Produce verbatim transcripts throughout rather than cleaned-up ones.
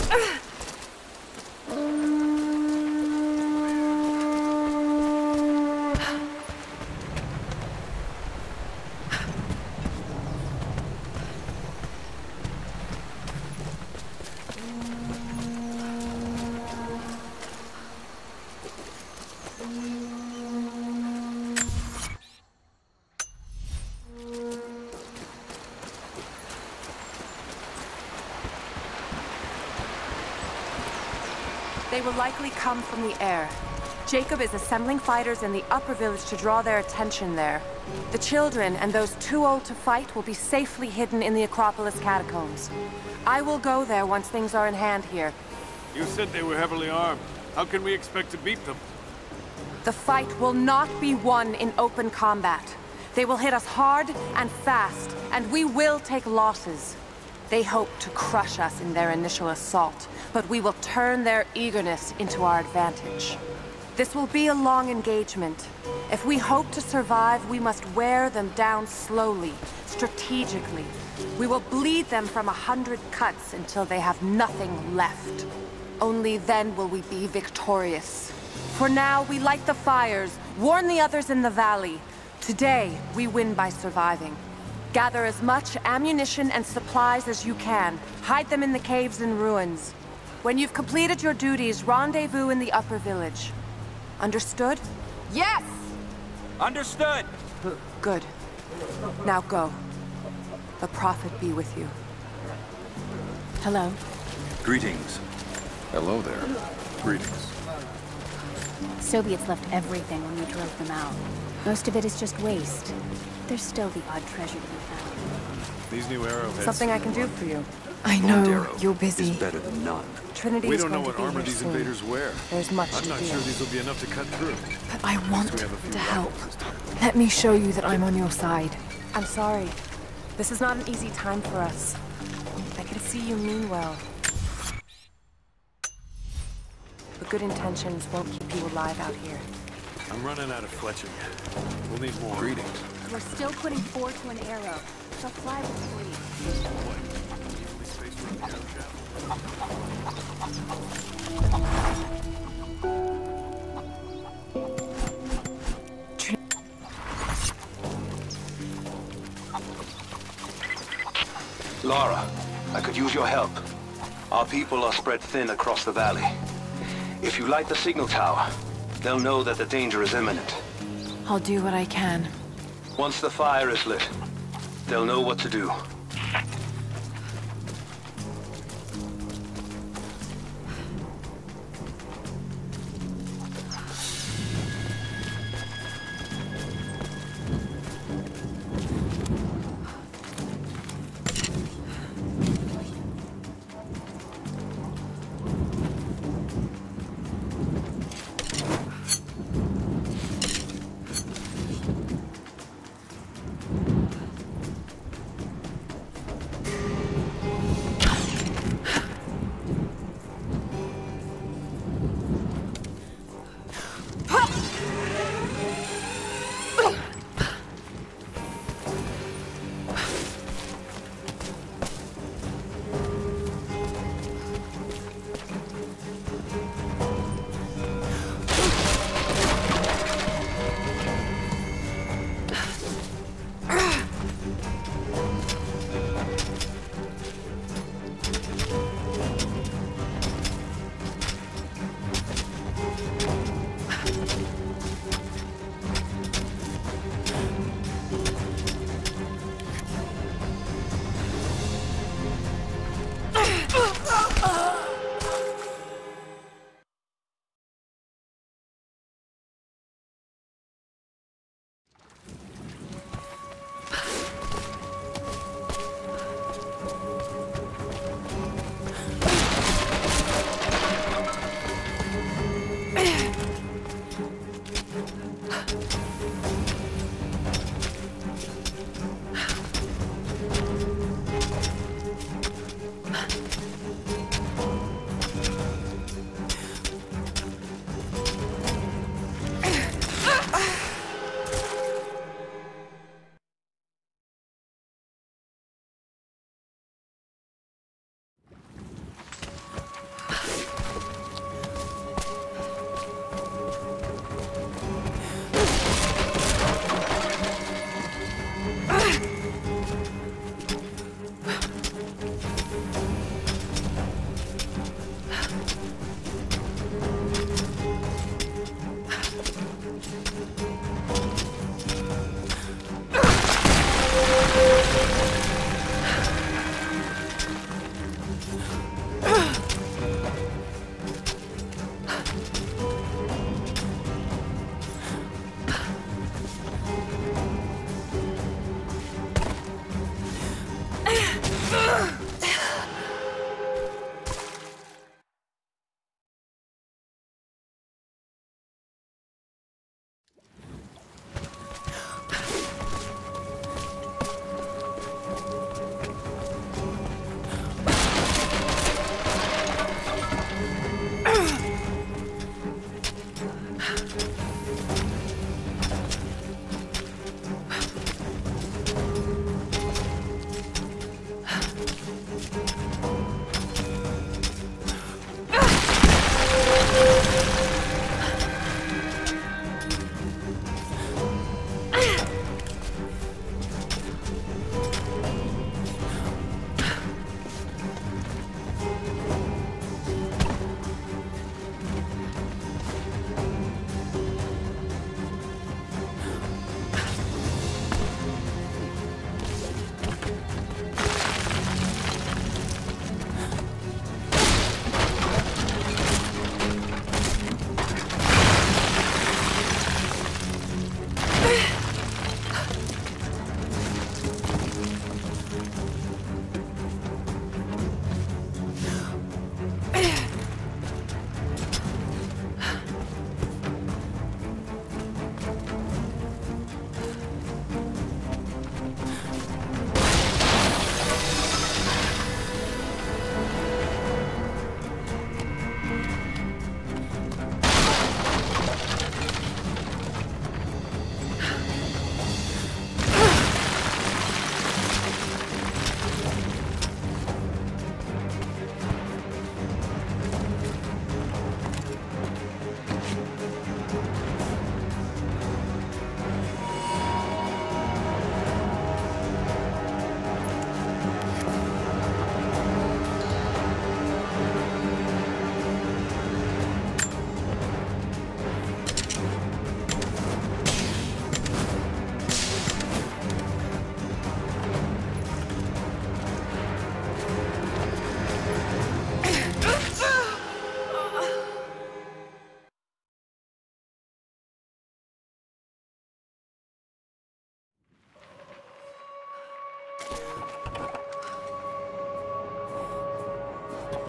They will likely come from the air. Jacob is assembling fighters in the upper village to draw their attention there. The children and those too old to fight will be safely hidden in the Acropolis catacombs. I will go there once things are in hand here. You said they were heavily armed. How can we expect to beat them? The fight will not be won in open combat. They will hit us hard and fast, and we will take losses. They hope to crush us in their initial assault, but we will turn their eagerness into our advantage. This will be a long engagement. If we hope to survive, we must wear them down slowly, strategically. We will bleed them from a hundred cuts until they have nothing left. Only then will we be victorious. For now, we light the fires, warn the others in the valley. Today, we win by surviving. Gather as much ammunition and supplies as you can. Hide them in the caves and ruins. When you've completed your duties, rendezvous in the upper village. Understood? Yes! Understood! Good. Now go. The Prophet be with you. Hello. Greetings. Hello there. Greetings. Soviets left everything when we drove them out. Most of it is just waste. There's still the odd treasure to be found. These new arrowheads. Something I can do for you. I know, you're busy. Is better than none. Trinity We is don't know going what to be armor here these soon. invaders wear. There's much I'm to not do. sure these will be enough to cut through. But I want we have a few to help. rifles this time. Let me show you that I'm on your side. I'm sorry. This is not an easy time for us. I can see you mean well. But good intentions won't keep you alive out here. I'm running out of fletching. We'll need more. Greetings. We're still putting four to an arrow, so fly with three. Lara, I could use your help. Our people are spread thin across the valley. If you light the signal tower, they'll know that the danger is imminent. I'll do what I can. Once the fire is lit, they'll know what to do.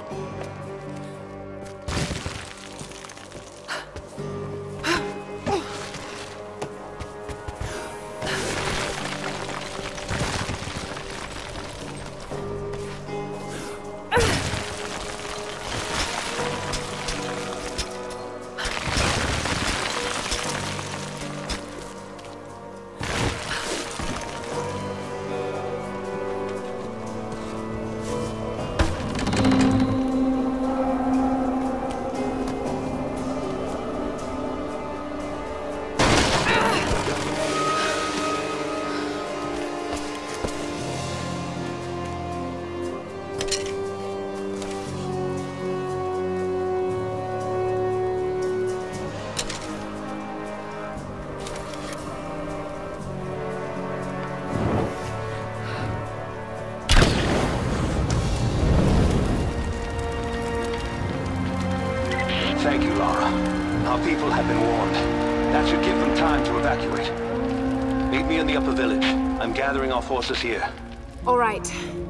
Thank you, Lara. Our people have been warned. That should give them time to evacuate. Meet me in the upper village. I'm gathering our forces here. All right.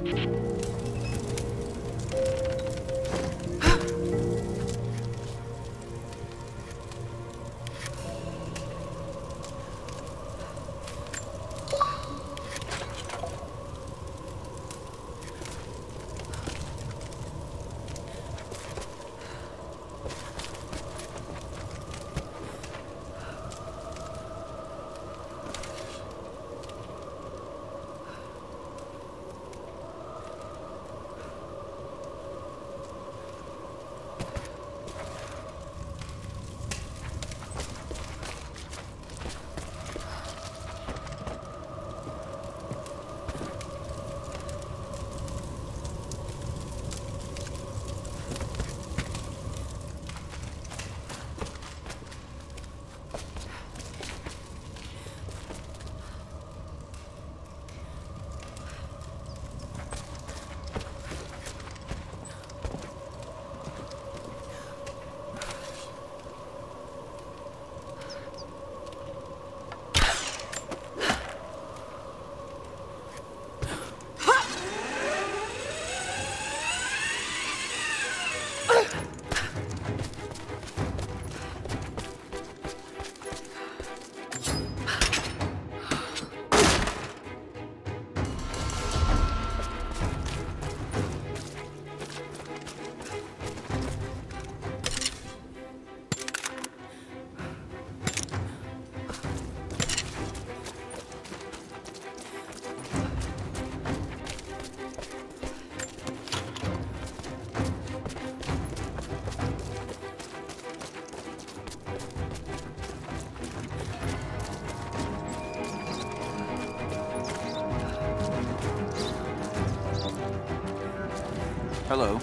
Hello.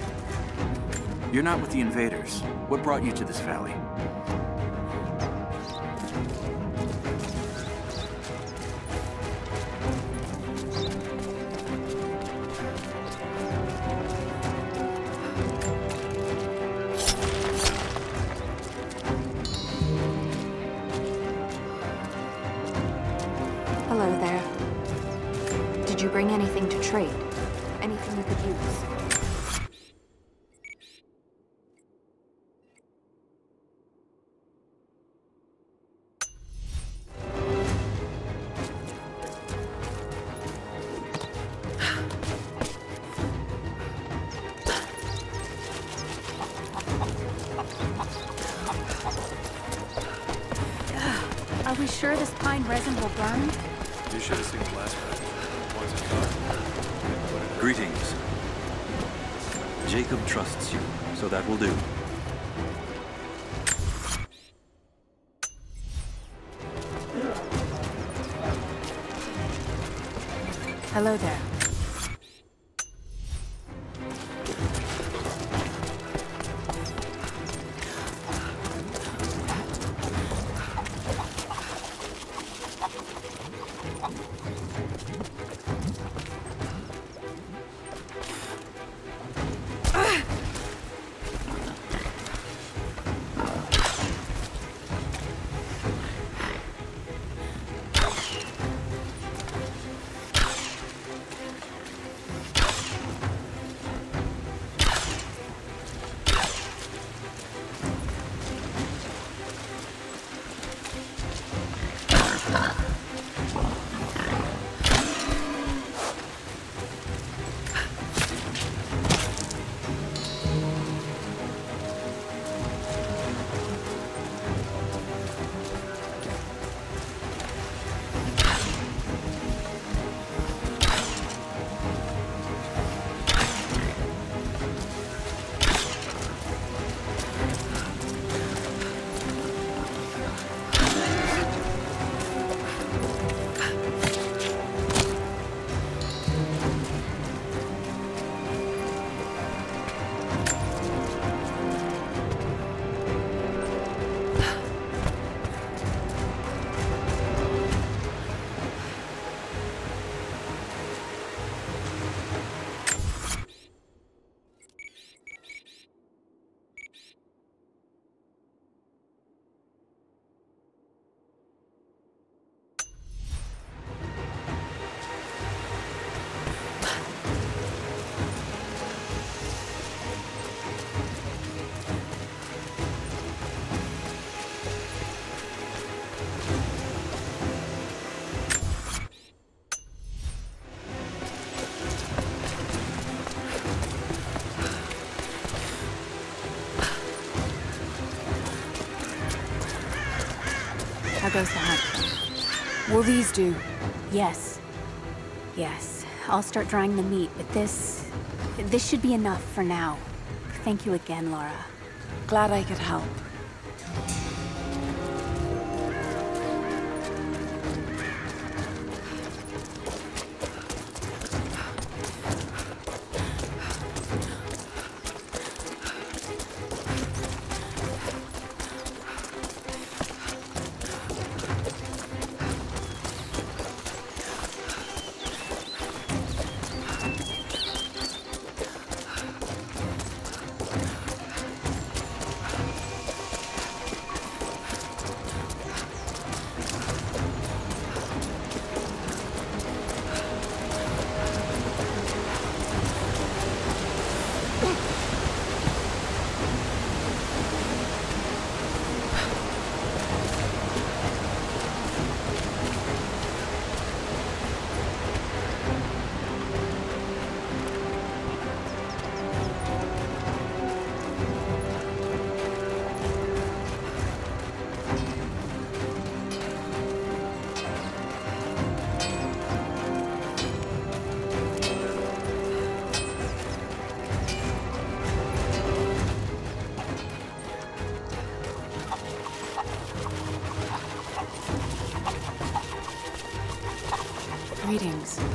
You're not with the invaders. What brought you to this valley? Hello there. Did you bring anything to trade? Anything you could use? Are we sure this pine resin will burn? You should have seen the last one. Once it's gone. Greetings. Jacob trusts you, so that will do. Hello there. goes the hunt. Will these do? Yes. Yes. I'll start drying the meat, but this... this should be enough for now. Thank you again, Laura. Glad I could help. Greetings.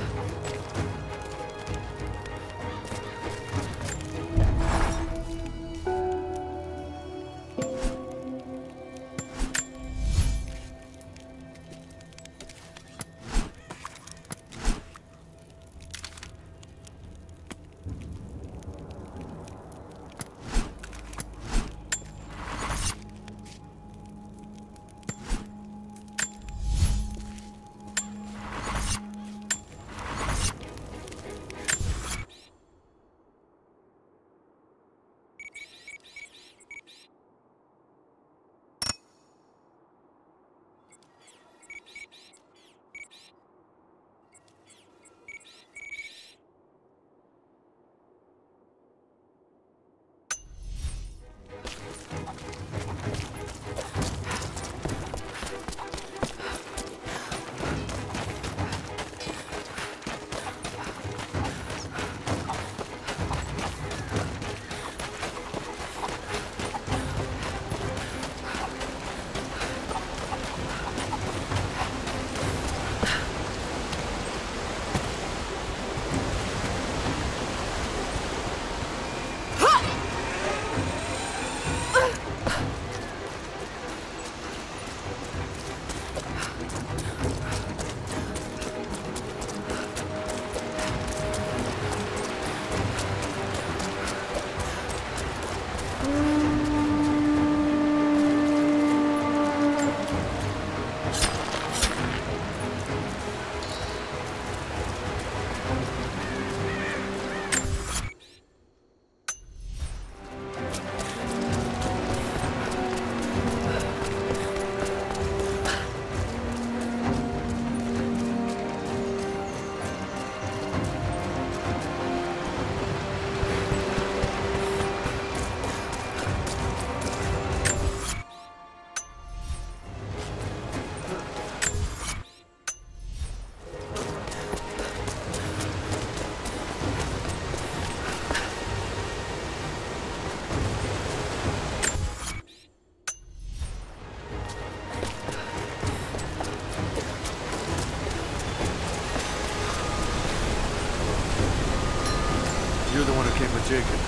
You're the one who came with Jacob.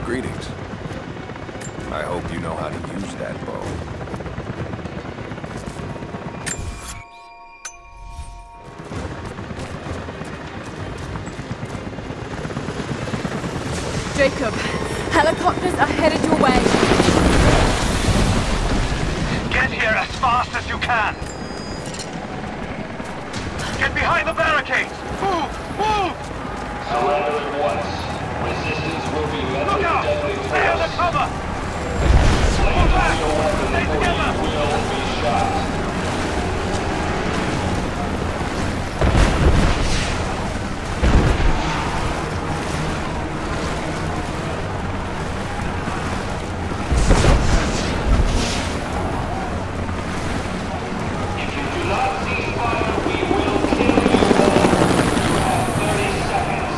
Greetings. I hope you know how to use that bow. Jacob, helicopters are headed your way. Get here as fast as you can! Get behind the barricades! Move! Move! Surrender at once. Resistance will be met Look with out! deadly force. Stay under cover! Swing back! your weapon Stay or together! you will be shot. If you do not cease fire, we will kill you all. You have thirty seconds.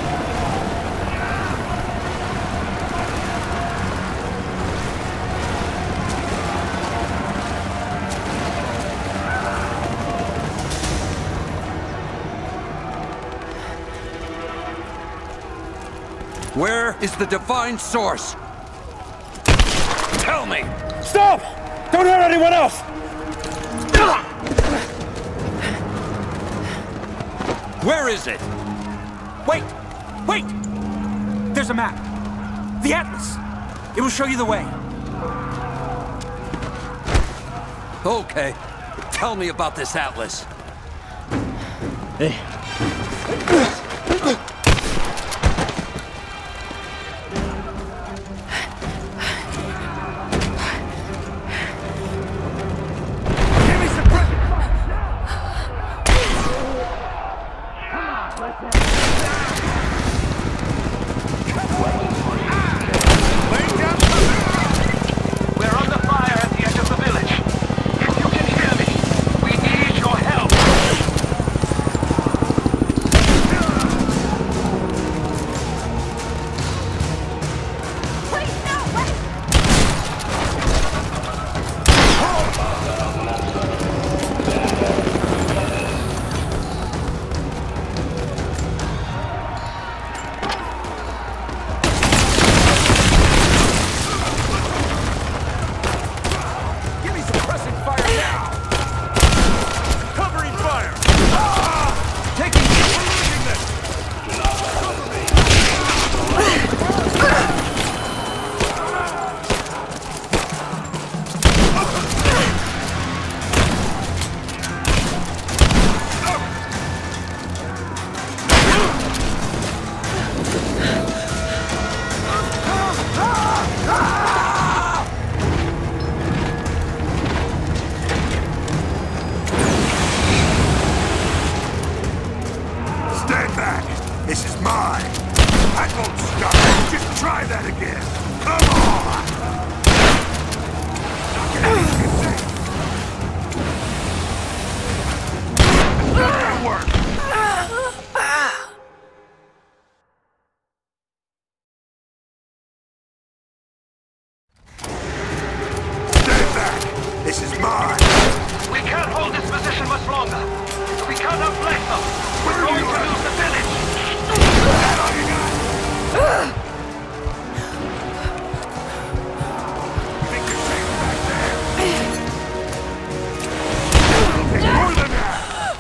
Where is the divine source? Tell me! Stop! Don't hurt anyone else! Where is it? Wait! Wait! There's a map. The Atlas. It will show you the way. Okay. Tell me about this Atlas. Hey. We're under fire at the edge of the village. If you can hear me, we need your help. Wait, no, wait! Give me suppressing fire now! Covering fire! Taking it! Losing this! Stand back! This is mine! I won't stop! Just try that again! Come on! Not gonna It's not gonna work! Stand back! This is mine! We can't hold this position much longer. We can't outflank them. We're going to lose the village. That all you got? Think you're safe back there? It'll take more than that!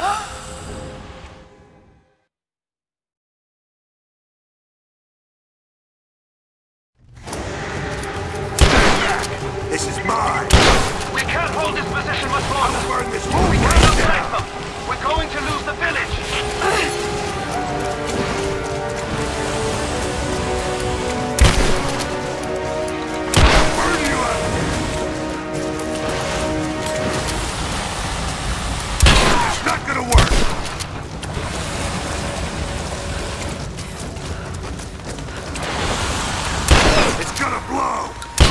Stand back! This is mine! We can't hold this position much I'll longer. burn this whole We can't place outflank down! them. We're going to lose the village. Burn you up! It's not gonna work! It's gonna blow!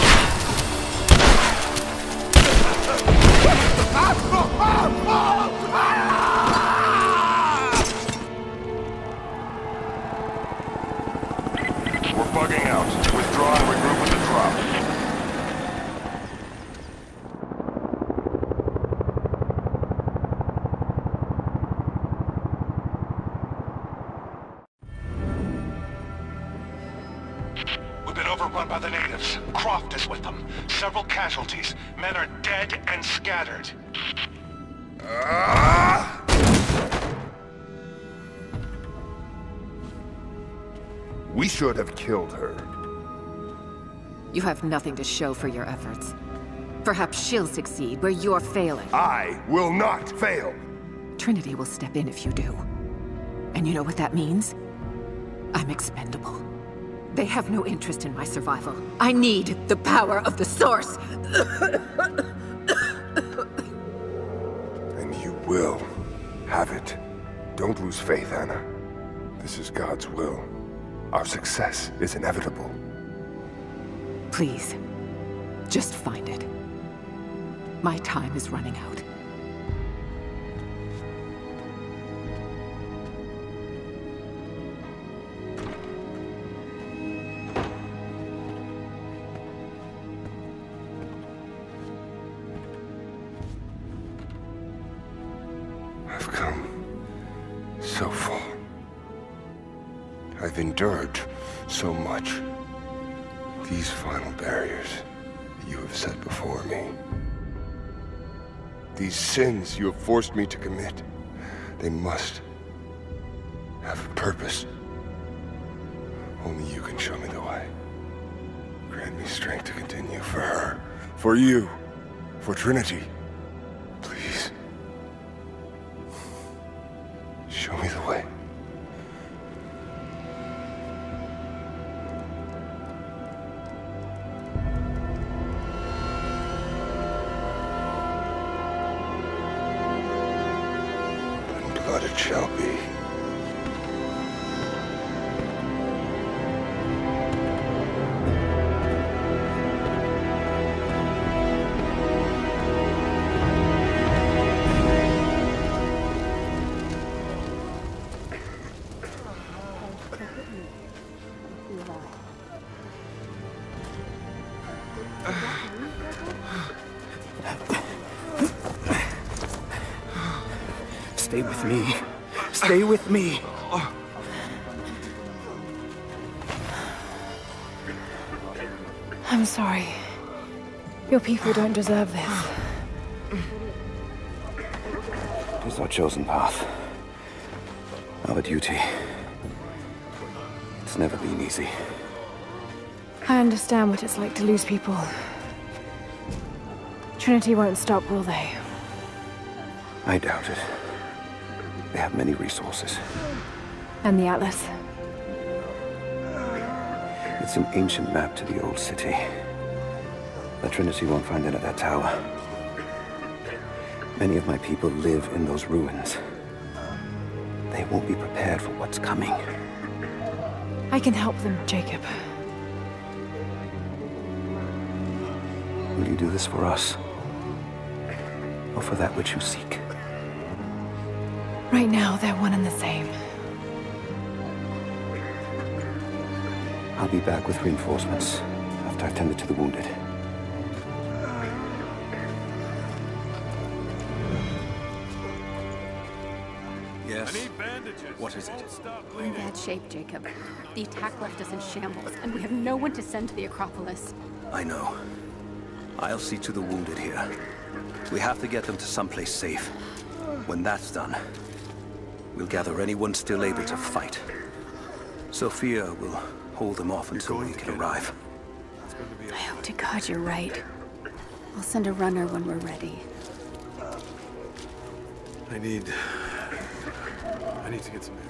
We're bugging out. Withdraw and regroup with the drop. We've been overrun by the natives. Croft is with them. Several casualties. Men are dead and scattered. Ah! We should have killed her. You have nothing to show for your efforts. Perhaps she'll succeed where you're failing. I will not fail! Trinity will step in if you do. And you know what that means? I'm expendable. They have no interest in my survival. I need the power of the Source! And you will have it. Don't lose faith, Anna. This is God's will. Our success is inevitable. Please, just find it. My time is running out. I've come so far. I've endured so much. These final barriers that you have set before me. These sins you have forced me to commit, they must have a purpose. Only you can show me the way. Grant me strength to continue for her, for you, for Trinity. Please. Show me the way. Blood it shall be. Stay with me. Stay with me. I'm sorry. Your people don't deserve this. It is our chosen path. Our duty. It's never been easy. I understand what it's like to lose people. Trinity won't stop, will they? I doubt it. They have many resources. And the Atlas? It's an ancient map to the old city. The Trinity won't find it at that tower. Many of my people live in those ruins. They won't be prepared for what's coming. I can help them, Jacob. Will you do this for us? Or for that which you seek? Right now, they're one and the same. I'll be back with reinforcements after I've tended to the wounded. Yes? I need bandages. What is it? We're in bad shape, Jacob. The attack left us in shambles, and we have no one to send to the Acropolis. I know. I'll see to the wounded here. We have to get them to someplace safe. When that's done, we'll gather anyone still able to fight. Sophia will hold them off until we can arrive. I hope to God you're right. I'll send a runner when we're ready. I need... I need to get some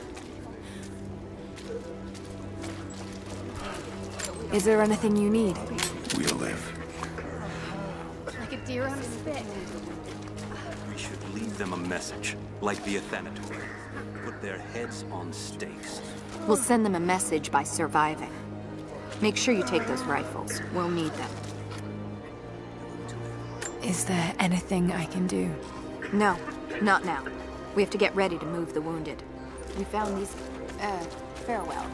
air. Is there anything you need? We'll live. Like a deer on a spit. We should leave them a message, like the Athanator. Put their heads on stakes. We'll send them a message by surviving. Make sure you take those rifles. We'll need them. Is there anything I can do? No, not now. We have to get ready to move the wounded. We found these... uh, farewell.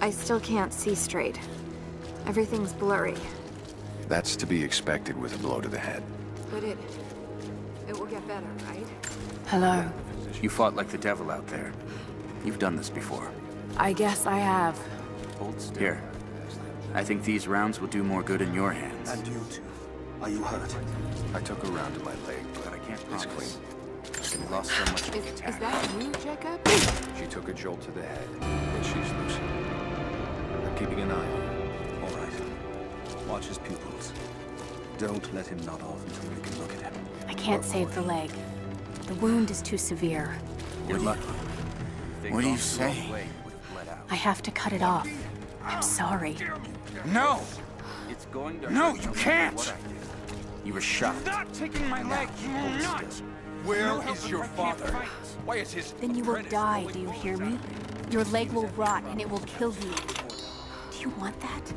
I still can't see straight. Everything's blurry. That's to be expected with a blow to the head. But it... it will get better, right? Hello. You fought like the devil out there. You've done this before. I guess I have. Hold still. Here. I think these rounds will do more good in your hands. And you too. Are you hurt? I took a round to my leg, but I can't It's promise. clean. We lost so much of the Is, attack. is that you, Jacob? She took a jolt to the head, but she's lucid. I'm keeping an eye on her. All right. Watch his pupils. Don't let him nod off until we can look at him. I can't save the leg. The wound is too severe. You're lucky. What do you say? I have to cut it off. I'm sorry. No! It's going to No, hurt you no can't! matter what I do. You were shot. Stop taking my leg! You will not! Where is your father? Why is his... Then you will die, do you hear me? Your leg will rot and it will kill you. Do you want that?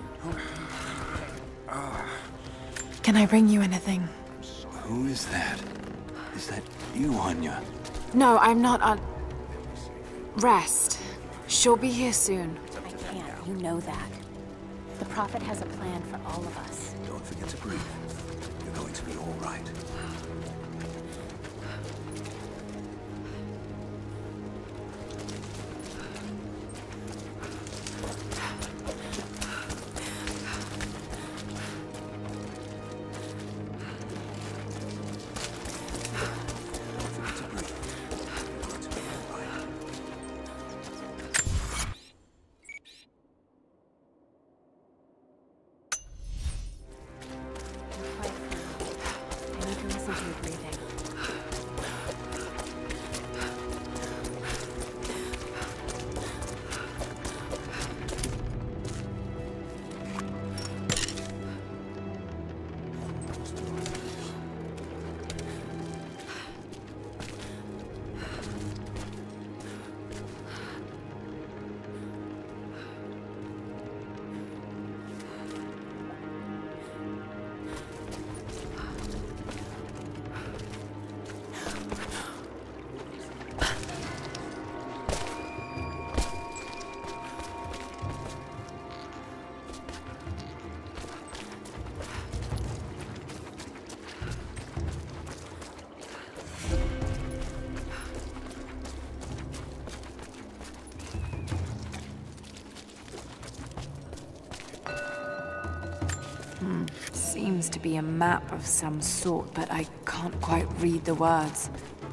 Can I bring you anything? Who is that? Is that you, Anya? No, I'm not on... Rest. She'll be here soon. I can't. You know that. The Prophet has a plan for all of us. Don't forget to breathe. You're going to be all right. I need to listen to your breathing. Hmm. Seems to be a map of some sort, but I can't quite read the words.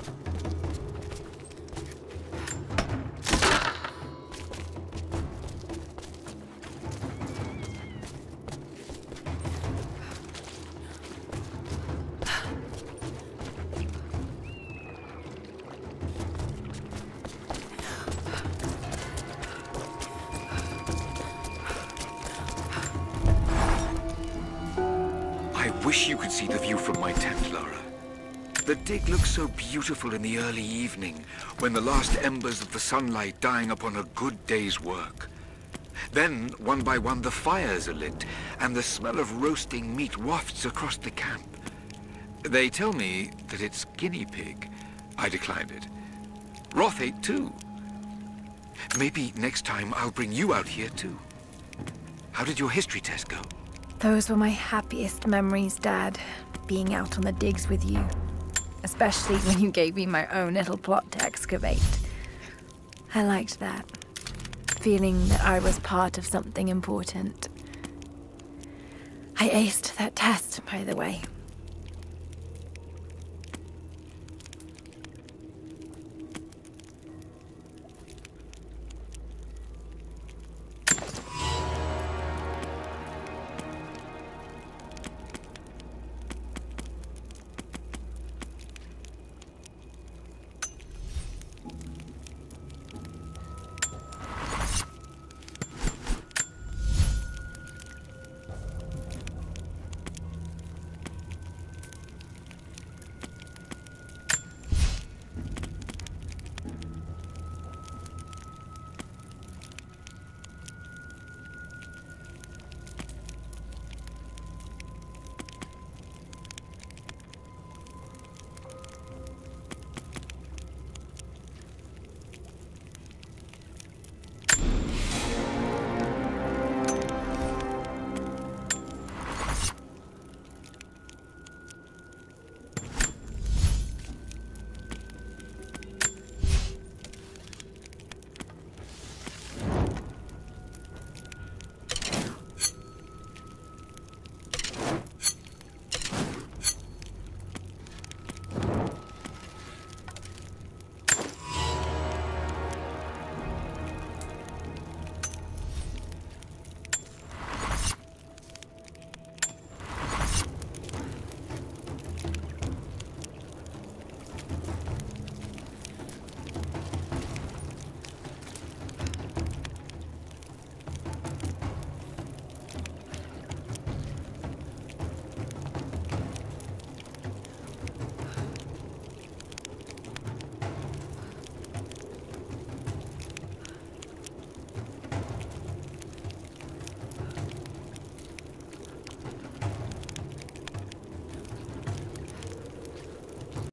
I wish you could see the view from my tent, Lara. The dig looks so beautiful in the early evening, when the last embers of the sunlight dying upon a good day's work. Then, one by one, the fires are lit, and the smell of roasting meat wafts across the camp. They tell me that it's guinea pig. I declined it. Roth ate too. Maybe next time I'll bring you out here too. How did your history test go? Those were my happiest memories, Dad. Being out on the digs with you. Especially when you gave me my own little plot to excavate. I liked that. Feeling that I was part of something important. I aced that test, by the way.